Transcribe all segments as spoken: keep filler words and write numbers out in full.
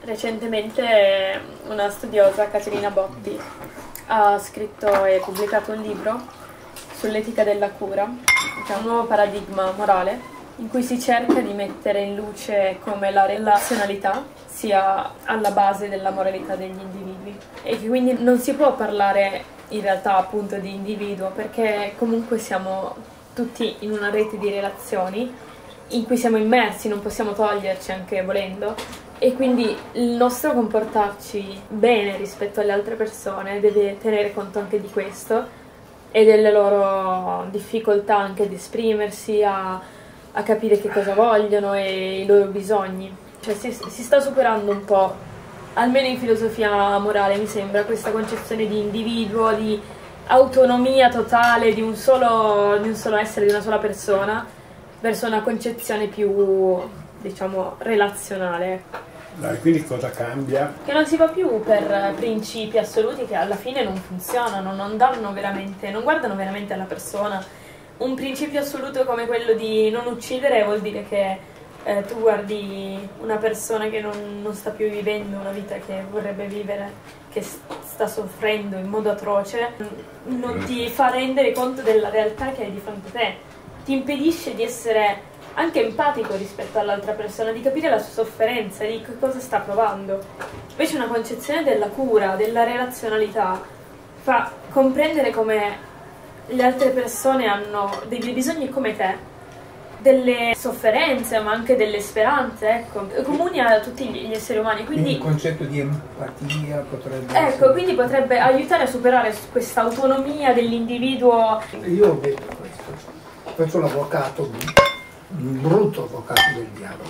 Recentemente una studiosa, Caterina Botti, ha scritto e pubblicato un libro sull'etica della cura, che è un nuovo paradigma morale, in cui si cerca di mettere in luce come la relazionalità sia alla base della moralità degli individui e che quindi non si può parlare in realtà appunto di individuo, perché comunque siamo tutti in una rete di relazioni in cui siamo immersi, non possiamo toglierci anche volendo, e quindi il nostro comportarci bene rispetto alle altre persone deve tenere conto anche di questo e delle loro difficoltà anche di esprimersi, a, a capire che cosa vogliono e i loro bisogni. Cioè si, si sta superando un po', almeno in filosofia morale mi sembra, questa concezione di individuo, di autonomia totale di un solo, di un solo essere, di una sola persona, verso una concezione più, diciamo, relazionale. Dai, quindi cosa cambia? Che non si va più per principi assoluti che alla fine non funzionano, non danno veramente, non guardano veramente alla persona. Un principio assoluto come quello di non uccidere vuol dire che eh, tu guardi una persona che non, non sta più vivendo una vita che vorrebbe vivere, che sta soffrendo in modo atroce, non ti fa rendere conto della realtà che hai di fronte a te. Ti impedisce di essere anche empatico rispetto all'altra persona, di capire la sua sofferenza, di cosa sta provando. Invece una concezione della cura, della relazionalità, fa comprendere come le altre persone hanno dei bisogni come te, delle sofferenze, ma anche delle speranze, ecco, comuni a tutti gli esseri umani. Quindi, quindi il concetto di empatia potrebbe ecco, essere... quindi potrebbe aiutare a superare questa autonomia dell'individuo. Io vedo questo, faccio l'avvocato, un brutto avvocato del diavolo.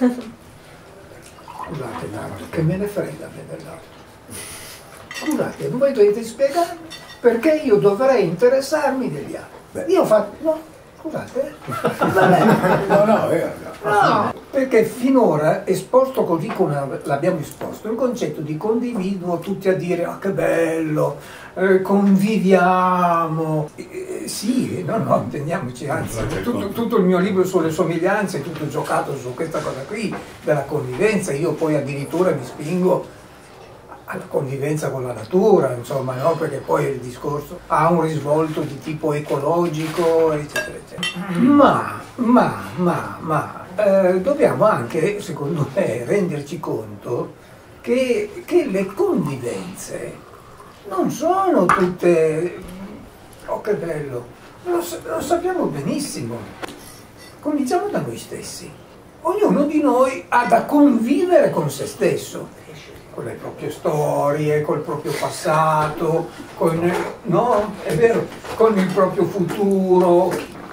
Scusate, no, che me ne frega a me dell'altro. Scusate, voi dovete spiegarmi perché io dovrei interessarmi degli altri. Io faccio... No, scusate. No, no, eh, no, perché finora, esposto così come l'abbiamo esposto, il concetto di condividuo, tutti a dire ah, che bello, eh, conviviamo. Eh, sì, no, no, intendiamoci, anzi, tutto, tutto il mio libro sulle somiglianze è tutto giocato su questa cosa qui, della convivenza. Io poi addirittura mi spingo alla convivenza con la natura, insomma, no? Perché poi il discorso ha un risvolto di tipo ecologico, eccetera, eccetera. Ma, ma, ma, ma, eh, dobbiamo anche, secondo me, renderci conto che, che le convivenze non sono tutte, oh che bello, lo, lo sappiamo benissimo. Cominciamo da noi stessi. Ognuno di noi ha da convivere con se stesso, con le proprie storie, col proprio passato, con, no, è vero, con il proprio futuro.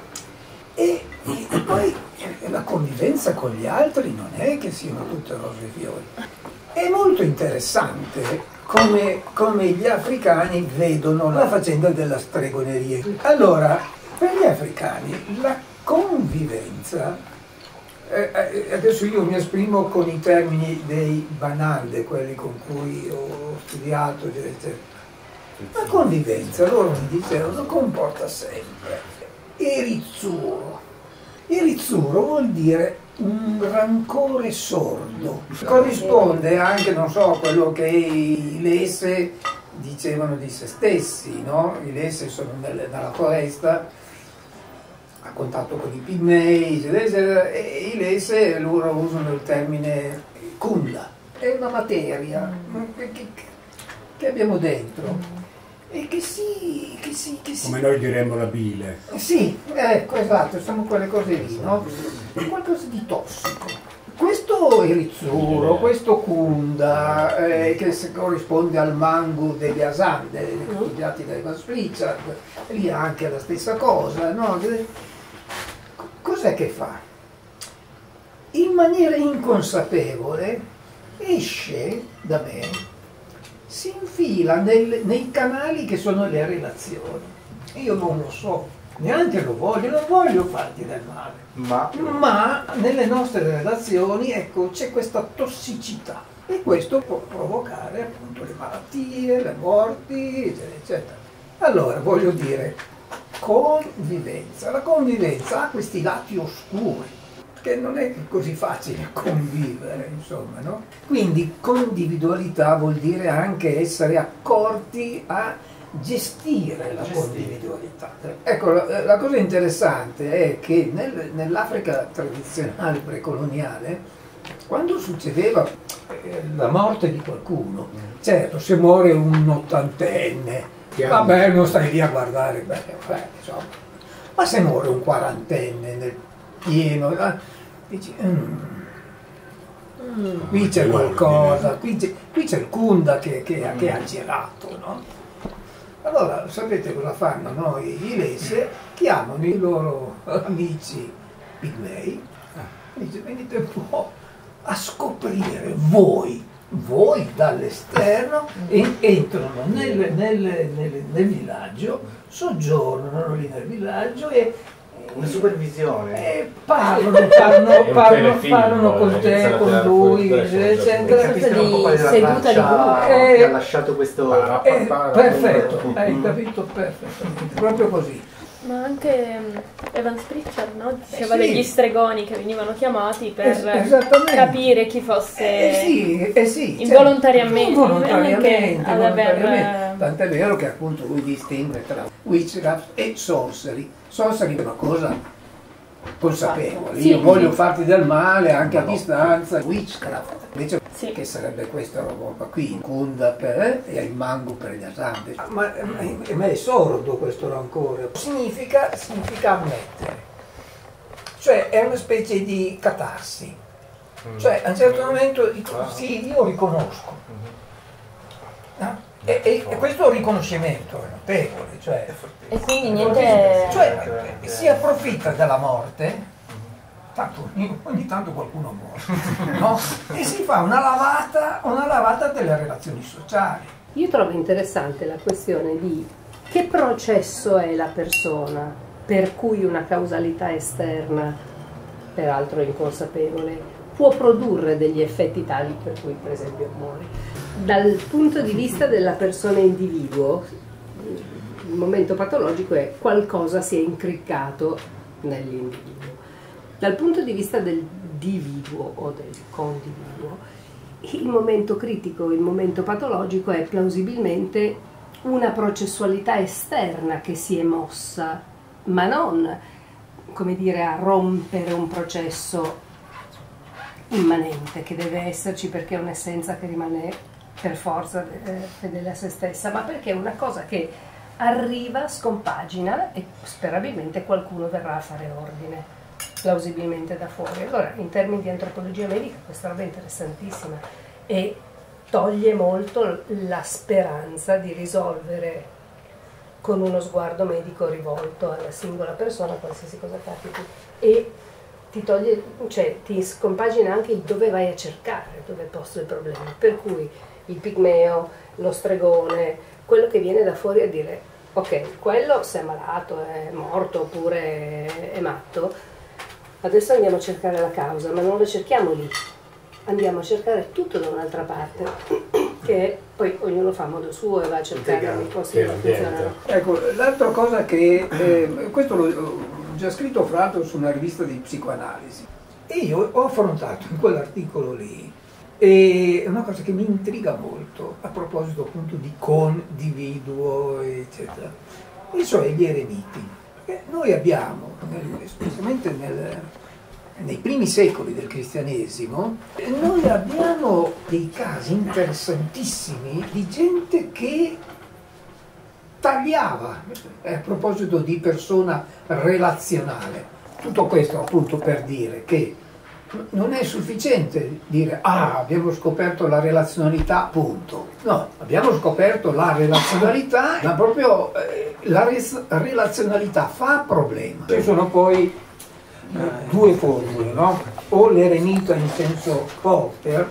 E, e poi la convivenza con gli altri non è che siano tutte rose e fiori. È molto interessante come, come gli africani vedono la faccenda della stregoneria. Allora, per gli africani la convivenza, Eh, adesso io mi esprimo con i termini dei Banalde, quelli con cui ho studiato, eccetera. La convivenza, loro mi dicevano, comporta sempre erizzuro. Erizzuro vuol dire un rancore sordo. Corrisponde anche, non so, a quello che i Lesse dicevano di se stessi, no? I Lesse sono nelle, nella foresta, a contatto con i pigmei, eccetera, e i Lesse loro usano il termine kunda, è una materia che, che, che abbiamo dentro e che si, che si, che si... come noi diremmo la bile. Sì, ecco, esatto, sono quelle cose lì, no? Qualcosa di tossico. Questo erizzuro, questo kunda, eh, che corrisponde al mangu degli Asande, studiati da Evans Pritchard, lì anche la stessa cosa, no? Cos'è che fa? In maniera inconsapevole esce da me, si infila nel, nei canali che sono le relazioni. Io non lo so, neanche lo voglio, non voglio farti del male. Ma, Ma nelle nostre relazioni, ecco, c'è questa tossicità e questo può provocare appunto le malattie, le morti, eccetera, eccetera. Allora, voglio dire, convivenza. La convivenza ha questi lati oscuri. che non è così facile convivere, insomma, no? Quindi condividualità vuol dire anche essere accorti a gestire la condividualità. Ecco, la, la cosa interessante è che nel, nell'Africa tradizionale precoloniale, quando succedeva eh, la morte di qualcuno, certo, se muore un ottantenne, vabbè, non stai lì a guardare, beh, beh, insomma, ma se muore un quarantenne nel pieno, eh, dici, mm, mm, qui c'è qualcosa, qui c'è, qui c'è il Kunda che, che, che ha girato, no? Allora, sapete cosa fanno? No? I Lesse chiamano i loro amici pigmei, dice, venite un po' a scoprire voi, voi dall'esterno, e entrano nel, nel, nel, nel villaggio, soggiornano lì nel villaggio e una supervisione, e parlano, parlano, parlano, parlano con te, con lui, eccetera. Capiscono un po' qual è la seduta di traccia gruppo. che ha lasciato questo... Eh, perfetto, hai capito perfettamente, proprio così. Ma anche Evans Pritchard, no? Diceva Eh sì. degli stregoni che venivano chiamati per Es- esattamente. capire chi fosse Eh sì, eh sì, involontariamente, certo, involontariamente, anche ad aver- involontariamente. Tant'è vero che appunto lui distingue tra witchcraft e sorcery. Sorcery è una cosa consapevole, Sì, io sì. voglio farti del male anche a distanza. Witchcraft invece, Sì. che sarebbe questa roba qui, il Kunda per e il Mangu per gli asanti. Ma, ma, ma è sordo questo rancore. Significa, significa ammettere, cioè è una specie di catarsi, cioè a un certo momento dico sì, io riconosco, no? E, e, e questo riconoscimento è notevole, cioè, E quindi niente... cioè si approfitta della morte, tanto ogni, ogni tanto qualcuno muore, no? E si fa una lavata, una lavata delle relazioni sociali. Io trovo interessante la questione di che processo è la persona per cui una causalità esterna, peraltro inconsapevole, può produrre degli effetti tali per cui per esempio muore. Dal punto di vista della persona individuo, il momento patologico è qualcosa si è incriccato nell'individuo. Dal punto di vista del dividuo o del condividuo, il momento critico, il momento patologico è plausibilmente una processualità esterna che si è mossa, ma non, come dire, a rompere un processo immanente che deve esserci perché è un'essenza che rimane per forza eh, fedele a se stessa, ma perché è una cosa che arriva, scompagina e sperabilmente qualcuno verrà a fare ordine, plausibilmente da fuori. Allora, in termini di antropologia medica, questa roba è interessantissima e toglie molto la speranza di risolvere con uno sguardo medico rivolto alla singola persona qualsiasi cosa capiti, e ti toglie, cioè ti scompagina anche il dove vai a cercare, dove è posto il problema, per cui il pigmeo, lo stregone, quello che viene da fuori a dire ok, quello se è malato, è morto oppure è matto, adesso andiamo a cercare la causa, ma non lo cerchiamo lì, andiamo a cercare tutto da un'altra parte, che poi ognuno fa a modo suo e va a cercare nei posti che funzionano. Ecco, l'altra cosa che, eh, questo l'ho già scritto fra l'altro su una rivista di psicoanalisi, e io ho affrontato in quell'articolo lì, e è una cosa che mi intriga molto a proposito appunto di condividuo, eccetera, e cioè gli eremiti. Perché noi abbiamo, nel, specialmente nel, nei primi secoli del cristianesimo, noi abbiamo dei casi interessantissimi di gente che tagliava, a proposito di persona relazionale. Tutto questo appunto per dire che non è sufficiente dire ah, abbiamo scoperto la relazionalità, punto. No, abbiamo scoperto la relazionalità, ma proprio eh, la res- relazionalità fa problema. Ci sono poi eh, due formule, no? O l'eremita in senso Porter,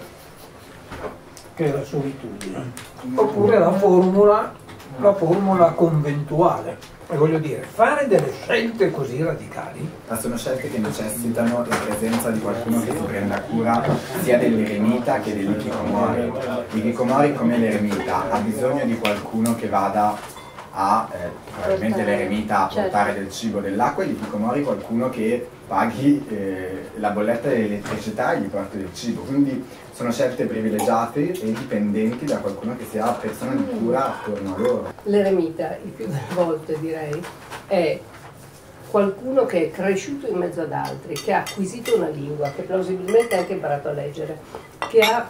che è la solitudine, oppure la formula, la formula conventuale. E voglio dire, fare delle scelte così radicali. Ma sono scelte che necessitano la presenza di qualcuno che si prenda cura sia dell'eremita che dell'ikikomori. L'ikikomori, come l'eremita, ha bisogno di qualcuno che vada a eh, probabilmente Portare, l'eremita a certo. portare del cibo e dell'acqua, e di Hikikomori qualcuno che paghi eh, la bolletta dell'elettricità e gli porti del cibo. Quindi sono scelte privilegiate e dipendenti da qualcuno che sia persona di cura attorno a loro. L'eremita, il più delle volte direi, è qualcuno che è cresciuto in mezzo ad altri, che ha acquisito una lingua, che plausibilmente ha anche imparato a leggere, che ha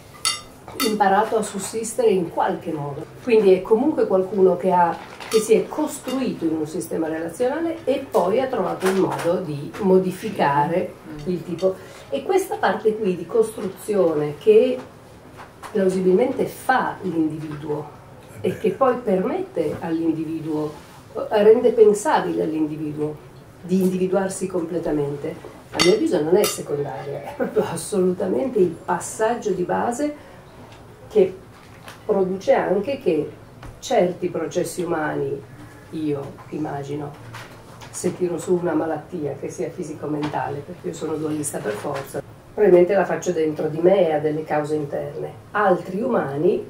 imparato a sussistere in qualche modo. Quindi è comunque qualcuno che, ha, che si è costruito in un sistema relazionale e poi ha trovato il modo di modificare il tipo. E questa parte qui di costruzione che plausibilmente fa l'individuo e che poi permette all'individuo, rende pensabile all'individuo di individuarsi completamente, a mio avviso non è secondaria, è proprio assolutamente il passaggio di base che produce anche che certi processi umani, io immagino, se tiro su una malattia che sia fisico-mentale, perché io sono dualista per forza, probabilmente la faccio dentro di me e ha delle cause interne. Altri umani,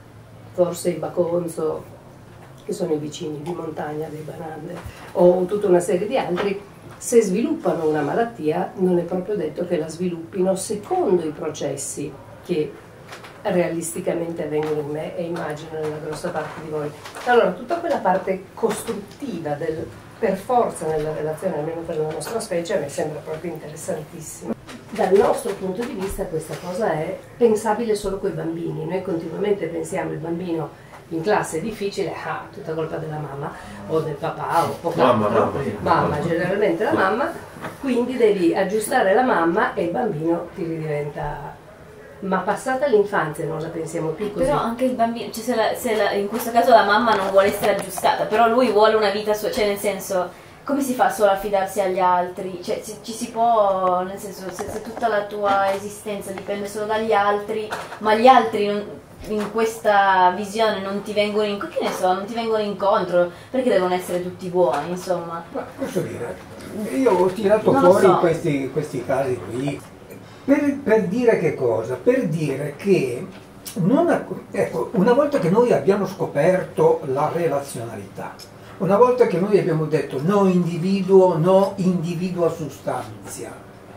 forse i Baconzo, che sono i vicini di montagna dei Banande, o tutta una serie di altri, se sviluppano una malattia non è proprio detto che la sviluppino secondo i processi che realisticamente avvengono in me e immagino nella grossa parte di voi. Allora, tutta quella parte costruttiva del per forza nella relazione, almeno per la nostra specie, a me sembra proprio interessantissima. Dal nostro punto di vista questa cosa è pensabile solo con i bambini. Noi continuamente pensiamo il bambino in classe è difficile, ah, tutta colpa della mamma o del papà o poco mamma, altro. mamma, mamma, generalmente la mamma, quindi devi aggiustare la mamma e il bambino ti ridiventa. Ma passata l'infanzia non la pensiamo più così. Però anche il bambino, cioè se, la, se la, in questo caso la mamma non vuole essere aggiustata, però lui vuole una vita sua, cioè nel senso, come si fa solo a fidarsi agli altri? Cioè ci, ci si può, nel senso, se, se tutta la tua esistenza dipende solo dagli altri, ma gli altri non, in questa visione non ti vengono in, che ne so, non ti vengono incontro, perché devono essere tutti buoni, insomma. Ma posso dire, io ho tirato Non lo fuori so. questi, questi casi qui per, per dire che cosa? Per dire che non ha- ecco, una volta che noi abbiamo scoperto la relazionalità, una volta che noi abbiamo detto no individuo, no individuo a sustanzia,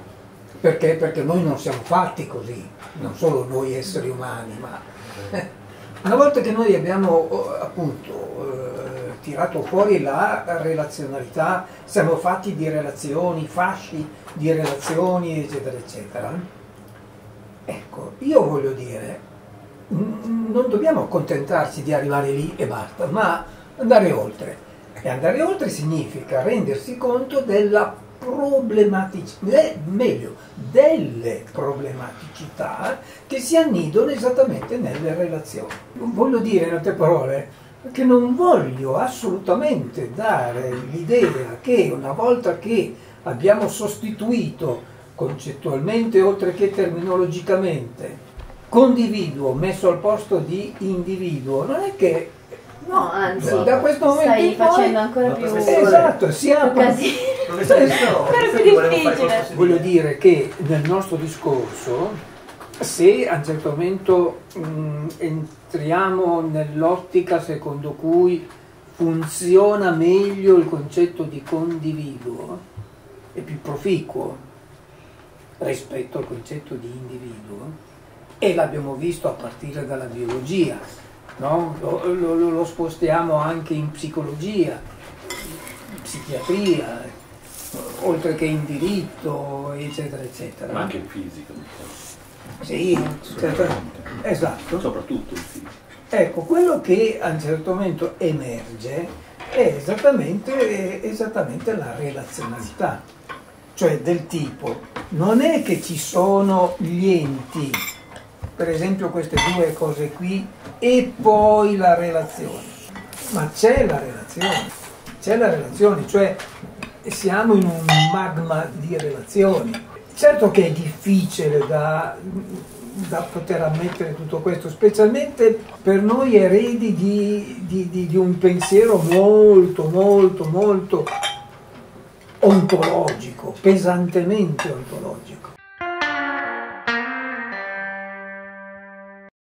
perché? Perché noi non siamo fatti così, non solo noi esseri umani, ma eh, una volta che noi abbiamo eh, appunto eh, tirato fuori la relazionalità, siamo fatti di relazioni, fasci di relazioni, eccetera, eccetera. Ecco, io voglio dire, n- non dobbiamo accontentarci di arrivare lì e basta, ma andare oltre. E andare oltre significa rendersi conto della problematicità, meglio, delle problematicità che si annidano esattamente nelle relazioni. Voglio dire, in altre parole, che non voglio assolutamente dare l'idea che una volta che abbiamo sostituito concettualmente, oltre che terminologicamente, condividuo messo al posto di individuo, non è che No, anzi, da questo momento stai in poi- facendo ancora più... esatto, si apre. casino. Non è stato Ancora più difficile. Voglio dire che nel nostro discorso, se a un certo momento mh, entriamo nell'ottica secondo cui funziona meglio il concetto di condividuo, è più proficuo rispetto al concetto di individuo, e l'abbiamo visto a partire dalla biologia, no? lo, lo, lo spostiamo anche in psicologia, in psichiatria, oltre che in diritto, eccetera, eccetera. Ma anche il fisico. Sì, certamente. Esatto. Soprattutto il fisico. Ecco, quello che a un certo momento emerge è esattamente, esattamente la relazionalità, cioè del tipo, non è che ci sono gli enti, per esempio queste due cose qui, e poi la relazione, ma c'è la relazione, c'è la relazione, cioè siamo in un magma di relazioni. Certo che è difficile da, da poter ammettere tutto questo, specialmente per noi eredi di, di, di, di un pensiero molto, molto, molto ontologico, pesantemente ontologico.